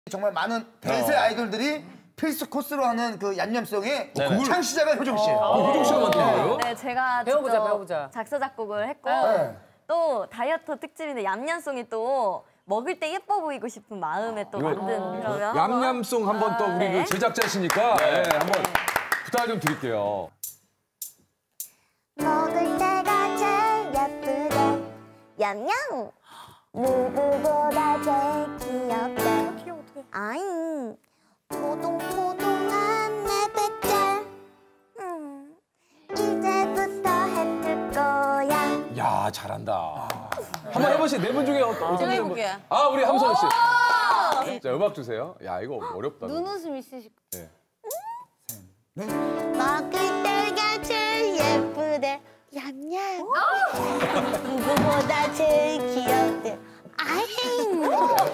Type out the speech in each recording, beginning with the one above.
정말 많은 대세 아이돌들이 필수 코스로 하는 그 얀념송의 창시자가 효정 씨. 효정 씨가 만든 거예요? 네, 제가 배워보자. 작사 작곡을 했고 네. 또 다이어트 특집인데 얌얌송이 또 먹을 때 예뻐 보이고 싶은 마음에 또 만든 그러면 얌얌송 한번 또 우리 네. 그 제작자시니까 한번 부탁 좀 드릴게요. 먹을 때가 제일 예쁘대 얌얌 누구보다 제일 귀엽대 아잉 포동포동한 내 배째 이제부터 해줄 거야 야 잘한다. 한번 해보세요. 네 분 중에 어떤 제가 분? 해볼게요. 아 우리 함선 씨. 자 음악 주세요. 야 이거 어렵다. 눈웃음 있으실 네. 먹을 때가 제일 예쁘대 얌얌 누구보다 제일 귀엽대 아잉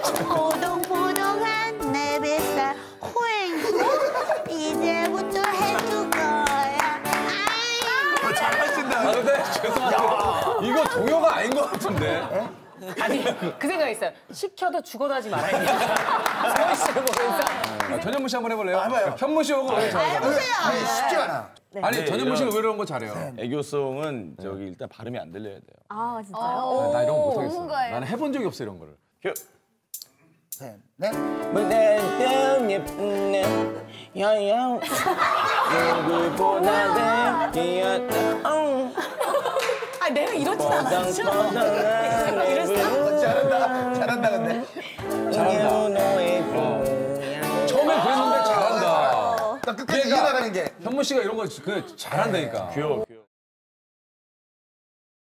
포동포동한 내 뱃살 호잉 이제부터 해줄 거야 아잉 잘하신다. 아 근데 죄송한데 이거 동요가 아닌 것 같은데. 아니 그 생각했어요. 시켜도 죽어도 하지 말아야 돼. 정원 씨를 보면서. 전현무 씨 한번 해볼래요? 해봐요. 현무 씨 오고 오늘 잘하잖아요. 아니 쉽지 않아. 아니 네, 전현무 씨는 이런- 의외로 이런 거 잘해요. 애교송은 저기 일단 발음이 안 들려야 돼요. 아 진짜요? 나 이런 거 못하겠어. 나는 해본 적이 없어 이런 거를. 셋, 넷. 무대도 예쁘네 야야 누구보다 귀엽다 아 내가 이렇진 않았죠. 잘한다. 잘한다 근데. 처음엔 그랬는데 잘한다. 나 끝까지 이어나가는 게. 현무 씨가 이런 거 잘한다니까. 귀여워.